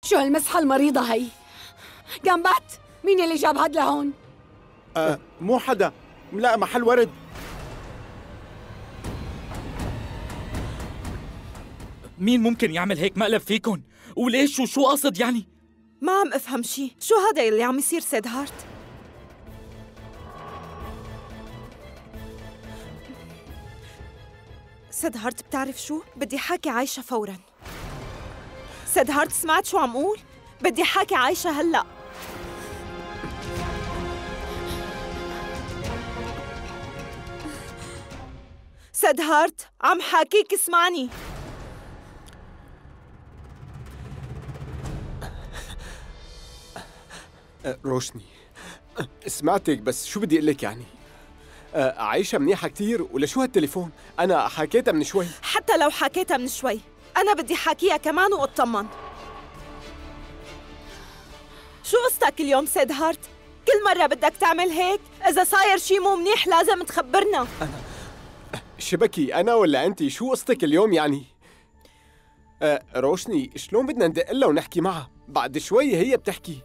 شو هالمسحة المريضة هي؟ جامبات، مين اللي جاب هاد لهون؟ مو حدا، لا محل ورد. مين ممكن يعمل هيك مقلب فيكن؟ وليش وشو قصد يعني؟ ما عم افهم شي، شو هذا اللي عم يصير سيدهارت؟ سيدهارت بتعرف شو؟ بدي حاكي عايشة فوراً. سيدهارت سمعت شو عم قول؟ بدي حاكي عايشة هلأ. سيدهارت عم حاكيك، اسمعني. روشني، سمعتك بس شو بدي اقول لك يعني؟ عايشة منيحة كتير ولا شو هالتليفون؟ أنا حكيتها من شوي. حتى لو حكيتها من شوي، أنا بدي حاكيها كمان وأطمن. شو قصتك اليوم سيدهارت؟ كل مرة بدك تعمل هيك؟ إذا صاير شي مو منيح لازم تخبرنا. أنا شبكي أنا ولا أنتي؟ شو قصتك اليوم يعني؟ روشني، شلون بدنا ندق لها ونحكي معها؟ بعد شوي هي بتحكي.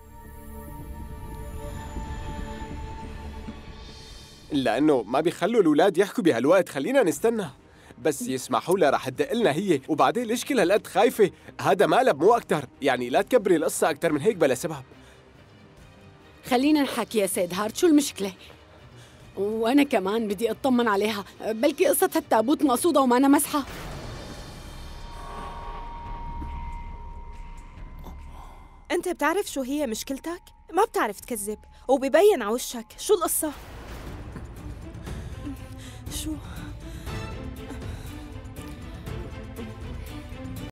لأنه ما بيخلوا الأولاد يحكوا بهالوقت، خلينا نستنى. بس يسمحوا لها رح تدق لنا هي، وبعدين ليش كل هالقد خايفة؟ هذا مقلب مو أكتر، يعني لا تكبري القصة أكتر من هيك بلا سبب. خلينا نحكي يا سيدهارت، شو المشكلة؟ وأنا كمان بدي أطمن عليها، بلكي قصة هالتابوت مقصودة وما أنا مسحة. أنت بتعرف شو هي مشكلتك؟ ما بتعرف تكذب، وبيبين على وشك. شو القصة؟ شو؟